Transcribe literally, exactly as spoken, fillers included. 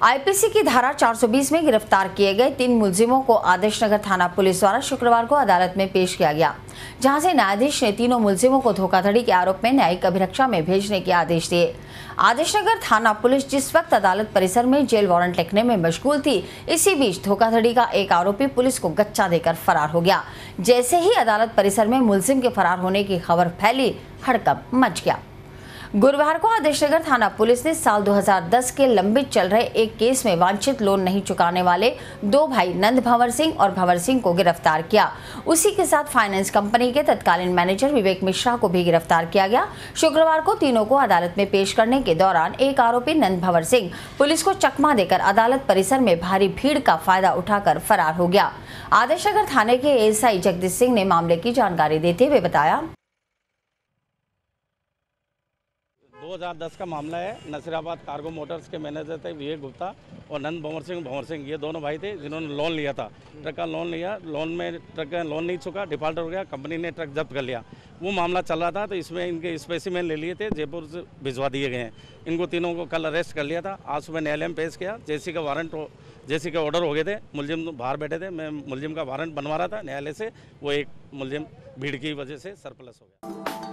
IPC की धारा चार सौ बीस में गिरफ्तार किए गए तीन मुलजिमों को आदर्श नगर थाना पुलिस द्वारा शुक्रवार को अदालत में पेश किया गया, जहां से न्यायाधीश ने तीनों मुलजिमों को धोखाधड़ी के आरोप में न्यायिक अभिरक्षा में भेजने के आदेश दिए। आदर्श नगर थाना पुलिस जिस वक्त अदालत परिसर में जेल वारंट लिखने में मशगूल थी, इसी बीच धोखाधड़ी का एक आरोपी पुलिस को गच्चा देकर फरार हो गया। जैसे ही अदालत परिसर में मुलजिम के फरार होने की खबर फैली, हड़कंप मच गया। गुरुवार को आदर्श नगर थाना पुलिस ने साल दो हज़ार दस के लंबित चल रहे एक केस में वांछित लोन नहीं चुकाने वाले दो भाई नंद भंवर सिंह और भंवर सिंह को गिरफ्तार किया। उसी के साथ फाइनेंस कंपनी के तत्कालीन मैनेजर विवेक मिश्रा को भी गिरफ्तार किया गया। शुक्रवार को तीनों को अदालत में पेश करने के दौरान एक आरोपी नंद भंवर सिंह पुलिस को चकमा देकर अदालत परिसर में भारी भीड़ का फायदा उठाकर फरार हो गया। आदर्श नगर थाने के एएसआई जगदीश सिंह ने मामले की जानकारी देते हुए बताया, दो हज़ार दस का मामला है। नसीराबाद कार्गो मोटर्स के मैनेजर थे विवेक गुप्ता और नंद भंवर सिंह भंवर सिंह, ये दोनों भाई थे जिन्होंने लोन लिया था। ट्रक का लोन लिया, लोन में ट्रक का लोन नहीं चुका, डिफॉल्टर हो गया, कंपनी ने ट्रक जब्त कर लिया। वो मामला चल रहा था, तो इसमें इनके स्पेसिमेन ले लिए थे, जयपुर से भिजवा दिए गए हैं। इनको तीनों को कल अरेस्ट कर लिया था। आज सुबह न्यायालय में पेश किया। जेसी का वारंट जेसी का ऑर्डर हो गए थे। मुलजिम बाहर बैठे थे, मैं मुलजिम का वारंट बनवा रहा था न्यायालय से। वो एक मुलजिम भीड़ की वजह से सरप्लस हो गया।